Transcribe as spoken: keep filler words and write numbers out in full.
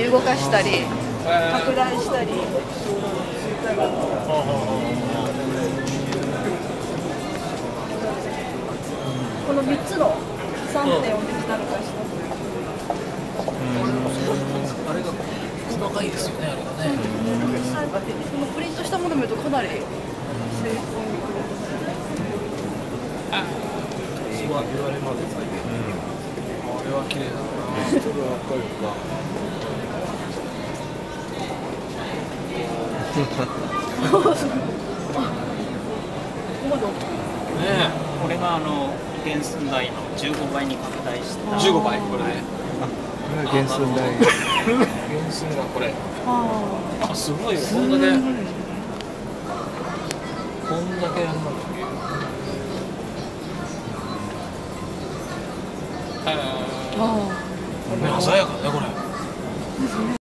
動かしたり拡大したり。このみっつのさんてんをデジタル化した。 あれが細かいですよね、あれがね。 このプリントしたもの見るとかなり精巧にプリントされてる。 言われます。あれは綺麗だな。それはわかるか。 これがあの原寸大のじゅうごばいに拡大したじゅうごばいこれね。 これが原寸大。 原寸がこれ。あ、すごいよ。こんだけこんだけやるのに。へえ。鮮やかねこれ。